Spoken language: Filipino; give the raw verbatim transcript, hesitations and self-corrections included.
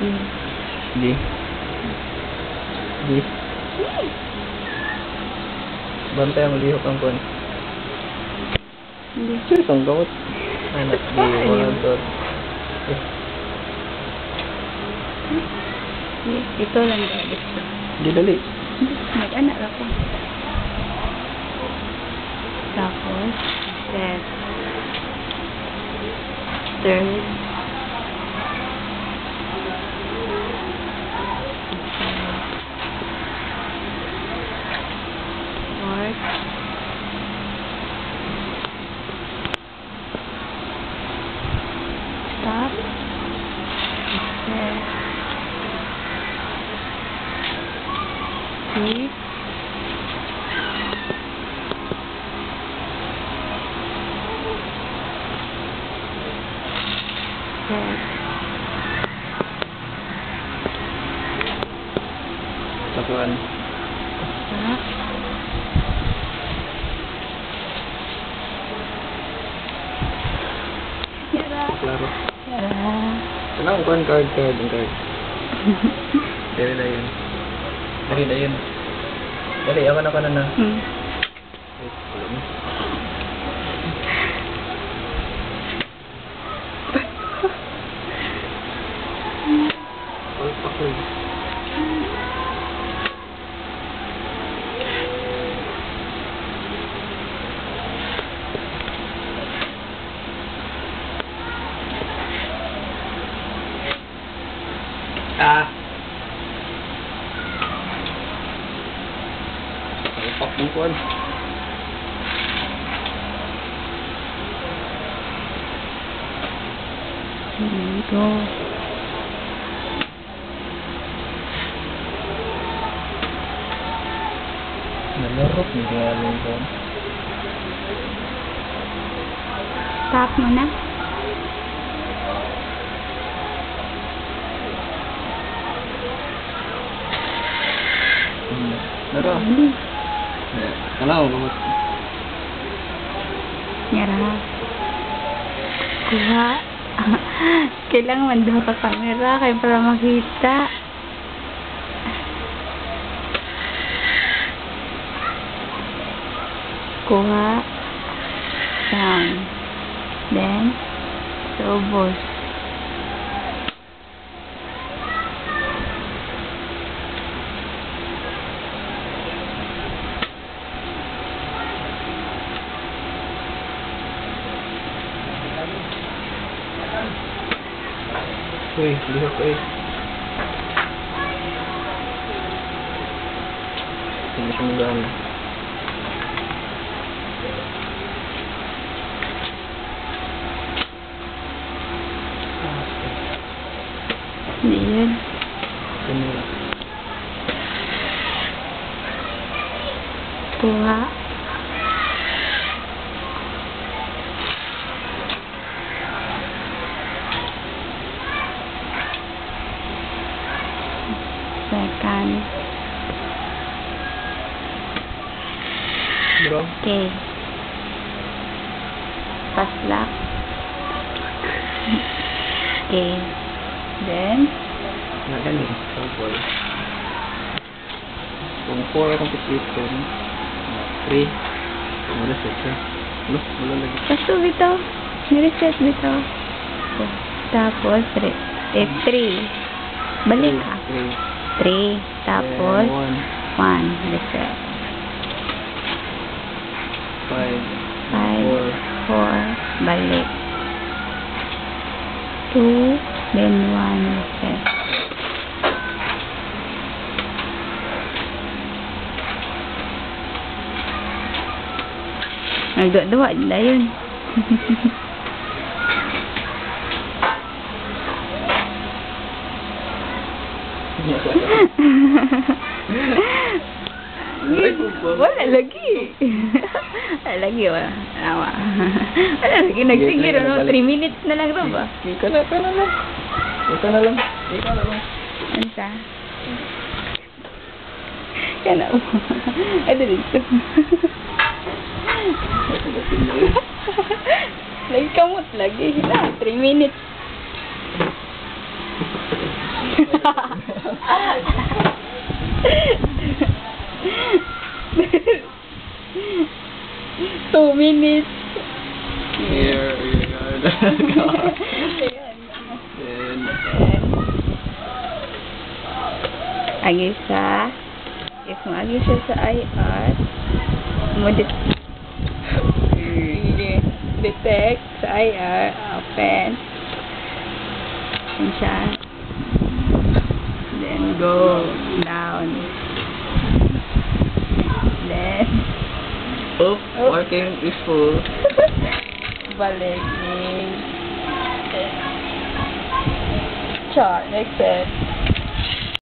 Di. Di. Bantay ang lihok ang kuwan. Hindi. Serious ang gamot. Anak, di. Walang to. Ito lang gusto. Di dali. Mag-anak ako. Tapos, set. Third. Fourth. Stop. Set. Fifth. Set. Tapuan. Stop. Yara. Klaro. Yara. Tenang, kuwan card, card, ang card. Dali na yun. Dali na yun. Dali, awan ako na na. Hmm. Ay, wala mo. All pakoy. Ah. Alpak ng kuwan. Here we go. Nalarok ni galing ko. Stop mo na. Hmm. Nara. Hindi. Kalaw, gamot. Yara. Kuha. Kailangan mandaw ka camera kaya para makita. Kuha. Sound. Then, sobos. Uy, lihok eh. Hindi siya magana. Hindi yan. Ganun. Kuha. Second. Bro. Okay. Fast lock. Okay. Then, Na gani. Sample. Kung four akong petition. three. Wala set siya. Ano? Wala lagi. pasto bito. Nireset bito. Tapos, F three. Balik ka. three. three. Tapos, one. one. Reset. five. five. four. four. Balik. two. Then one. Reset. Nagdua-dua na yun. Wala lagi. Wala lagi wala. Awa. Wala lagi. Nagsigiro no. three minutes na lang ito ba? Ika na, ika na lang. Ika na lang. Ika na lang. Ano siya? Kana mo. Ano dito? Nagkamot lagi. Na, three minutes. Two minutes. Here, here, Ayan. Then, Agi sa if mo agi siya sa I R mo det detect sa I R open and siya then go down then oop, Oh. working is full. balik ni char next set